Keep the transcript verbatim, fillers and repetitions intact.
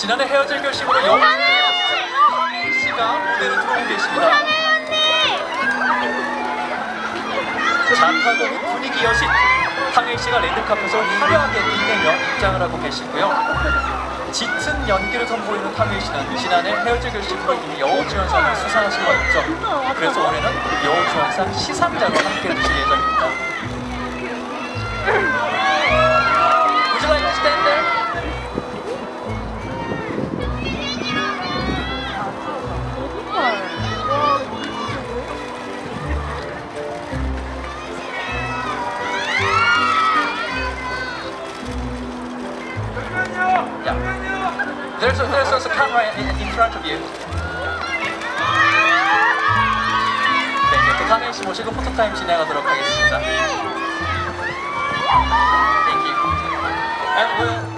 지난해 헤어질 결심으로 영웅이 되었던 탕웨이 씨가 무대를 들어오고 계십니다. 잔타고 분위기 여신 탕웨이 씨가 레드카펫을 화려하게 빛내며 입장을 하고 계시고요. 짙은 연기를 선보이는 탕웨이 씨는 지난해 헤어질 결심으로 이미 여우주연상을 수상하신 바 있죠. 그래서 올해는 여우주연상 시상자로 함께 해주실 예정입니다. Would you like to stand there? Yeah. There's a, there's also a camera in, in front of you. 네, 이제 또 탕웨이 씨 모시고 포토타임 진행하도록 하겠습니다. Thank you. And we'll